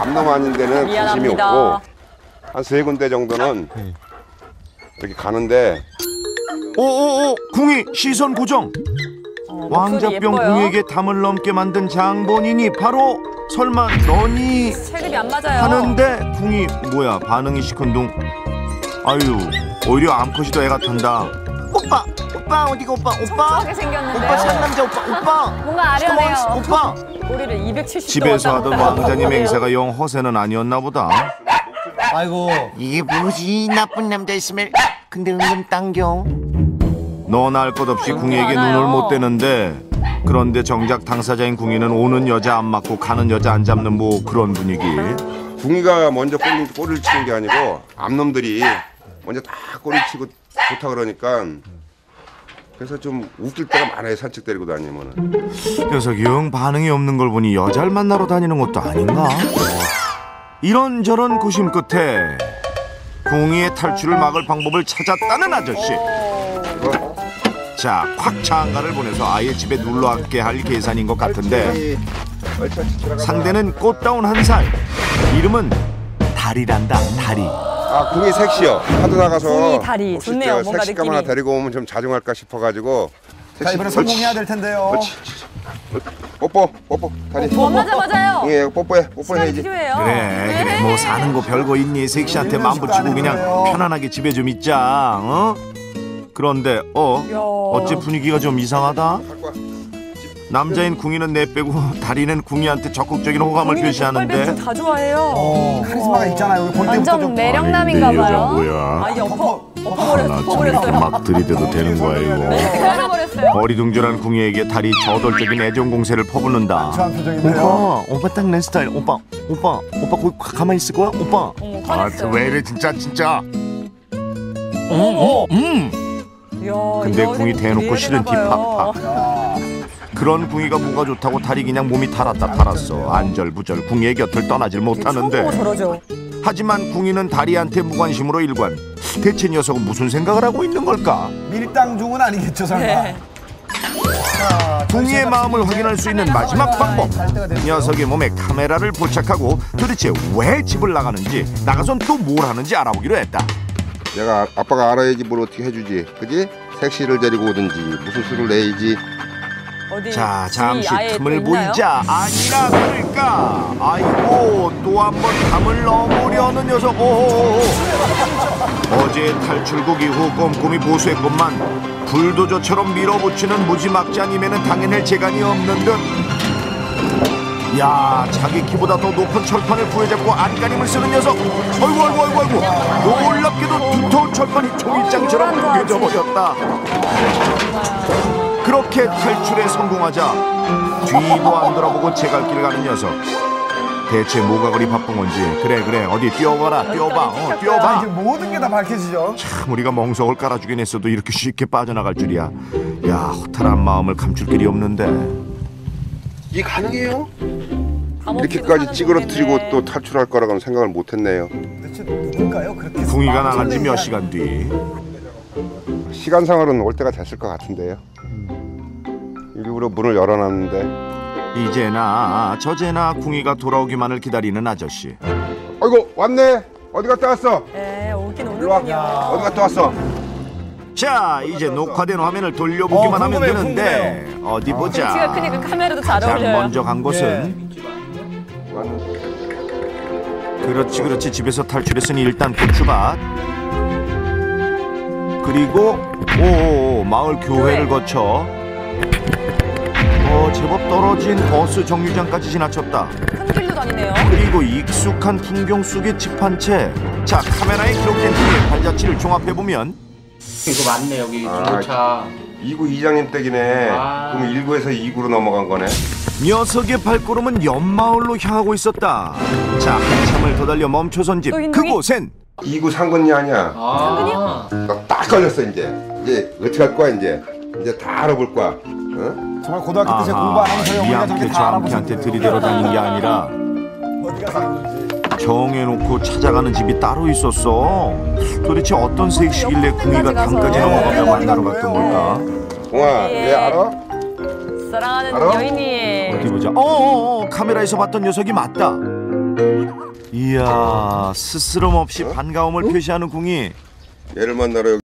암놈 아닌 데는 관심이 미안합니다. 없고 한 3군데 정도는 이렇게 가는데. 오오오 궁이 시선 고정. 왕자병 예뻐요. 궁에게 담을 넘게 만든 장본인이 바로 설마 너니 체급이 안 맞아요. 하는데 궁이 뭐야 반응이 시큰둥. 아유 오히려 암컷이 더 애가 탄다. 오빠 어디가 오빠 척척하게 생겼는데. 상남자 오빠 뭔가 아련해요. 오빠. 꼬리를 270도 집에서 왔다 하던 갔다 왕자님 하고 행세가 영 허세는 아니었나 보다. 아이고 이게 뭐지 나쁜 남자 있으면 근데 은근 당겨. 너나 할 것 없이 궁에게 많아요. 눈을 못 떼는데 그런데 정작 당사자인 궁이는 오는 여자 안 맞고 가는 여자 안 잡는 뭐 그런 분위기. 궁이가 먼저 꼬리를 치는 게 아니고 암놈들이 먼저 다 꼬리 치고 좋다 그러니까 그래서 좀 웃길 때가 많아요. 산책 데리고 다니면은. 녀석이 영 반응이 없는 걸 보니 여자를 만나러 다니는 것도 아닌가? 이런저런 고심 끝에 궁이의 탈출을 막을 방법을 찾았다는 아저씨. 자, 콱 장가를 보내서 아예 집에 눌러 앉게 할 계산인 것 같은데 상대는 꽃다운 한 살. 이름은 다리란다. 다리. 아, 궁이 섹시요. 하도 나가서 궁이 다리. 혹시 좋네요, 저 뭔가 섹시감 느낌이. 하나 데리고 오면 좀 자중할까 싶어가지고. 자 이번에 성공해야 될 텐데요. 뽀뽀 다리. 맞아요. 궁이 뽀뽀해 시간이 해야지. 필요해요. 그래 뭐 사는 거 별거 있니? 섹시한테 맘 붙이고 그냥 편안하게 집에 좀 있자. 어? 그런데 어째 분위기가 좀 이상하다. 남자인 궁이는 내빼고 다리는 궁이한테 적극적인 호감을 표시하는데 다 좋아해요. 카리스마가 있잖아요. 우리 볼 때부터 완전 좀. 매력남인가 아니, 근데 이 여자 봐요. 뭐야? 아, 이게 나 엎어버렸어요. 저렇게 막 들이대도 되는 거야 이거. 깔아버렸어요. 어리둥절한 궁이에게 다리 저돌적인 애정 공세를 퍼붓는다. 저한 표정인데요. 오빠 딱 내 스타일. 오빠 거기 가만히 있을 거야 오빠. 화냈어요. 왜 이래 진짜. 이야, 근데 이거 궁이 대놓고 이해되나 싫은 티 봐요. 팍팍. 그런 궁이가 뭐가 좋다고 다리 그냥 몸이 탈았어. 안절부절 궁이의 곁을 떠나질 처음 보고 못하는데 저러죠. 하지만 궁이는 다리한테 무관심으로 일관. 대체 녀석은 무슨 생각을 하고 있는 걸까? 밀당중은 아니겠죠 설마. 네. 궁이의 마음을 확인할 수 있는 마지막 방법. 녀석의 몸에 카메라를 포착하고 도대체 왜 집을 나가는지 나가선 또 뭘 하는지 알아보기로 했다. 내가 아빠가 알아야지 뭘 어떻게 해주지. 그지? 섹시를 데리고 오든지 무슨 수를 내야지. 어디 자, 집이 잠시 아예 틈을 또 있나요? 보이자 아니라 그럴까. 아이고 또 한 번 담을 넘으려는 녀석. 오호호호. 어제의 탈출국 이후 꼼꼼히 보수했건만 불도저처럼 밀어붙이는 무지막지한 임에는 당해낼 재간이 없는 듯. 야, 자기 키보다 더 높은 철판을 부여잡고 안간힘을 쓰는 녀석. 아이고. 놀랍게도 두터운 철판이 종이장처럼 구겨져 버렸다. 그렇게 탈출에 성공하자 뒤도 안 돌아보고 제갈길 가는 녀석. 대체 뭐가 그리 바쁜 건지. 그래 어디 뛰어봐라. 뛰어봐. 뛰어봐. 이제 모든 게 다 밝혀지죠. 참 우리가 멍석을 깔아주긴 했어도 이렇게 쉽게 빠져나갈 줄이야. 야, 허탈한 마음을 감출 길이 없는데. 이게 가능해요? 감옥 이렇게까지 기도 찌그러뜨리고 하는 또 탈출할 거라고는 생각을 못했네요. 대체 누굴까요? 그렇게 궁이가 나간 지 몇 시간 뒤. 시간상으로는 올 때가 됐을 것 같은데요. 일부러 문을 열어놨는데. 이제나 저제나 궁이가 돌아오기만을 기다리는 아저씨. 아이고 왔네. 어디 갔다 왔어? 네, 오긴 일로 와. 오는군요. 어디 갔다 왔어? 자, 이제 녹화된 화면을 돌려보기만 하면 궁금해요, 되는데 어디 등치가 보자. 크니까 카메라도 잘 가장 어울려요. 먼저 간 곳은 그렇지 집에서 탈출했으니 일단 고추밭. 그리고 마을 교회를 거쳐 제법 떨어진 버스 정류장까지 지나쳤다. 큰 길도 다니네요. 그리고 익숙한 풍경 속의 집 한 채. 자, 카메라에 기록된 뒤에 발자취를 종합해보면 이거 맞네 여기 아, 중고차. 2구 이장님 댁이네. 아. 그럼 1구에서 2구로 넘어간 거네. 녀석의 발걸음은 옆마을로 향하고 있었다. 자, 한참을 더 달려 멈춰선 집. 또 흰둥이? 그곳엔 2구 상근이 아니야. 아. 딱 걸렸어 이제 어떻게 할 거야 이제 다 알아볼 거야. 어? 정말 고등학교 때 제가 공부 안 하면 저희 어머니가 저렇게 미안해 다 알아보셨는데 저한테 들이대러 다닌 게 아니라 어디가 사는지. 정해놓고 찾아가는 집이 따로 있었어. 도대체 어떤 색시길래 궁이가 담까지 넘어가며 만나러 갔던 걸까? 공아, 얘 알아? 사랑하는 알아? 여인이. 어디 보자. 카메라에서 봤던 녀석이 맞다. 이야 스스럼 없이 반가움을 표시하는 궁이 얘를 만나러